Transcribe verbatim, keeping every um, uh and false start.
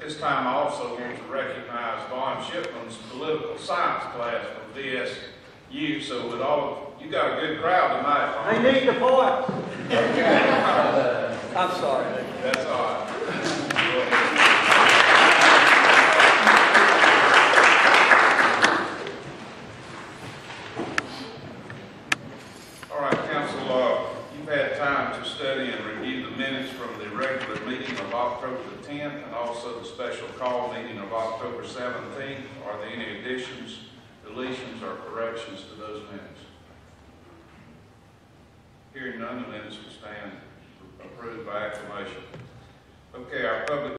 This time I also want to recognize Vaughn Shipman's political science class from V S U. So with all, you got a good crowd tonight, Vaughn. They need the points. Okay. I'm sorry. That's all right. All right, Council, uh, you've had time to study and review the minutes from the regular meeting of October the tenth and also the special call meeting of October seventeenth. Are there any additions, deletions, or corrections to those minutes? Hearing none, the minutes will stand approved by acclamation. Okay, our public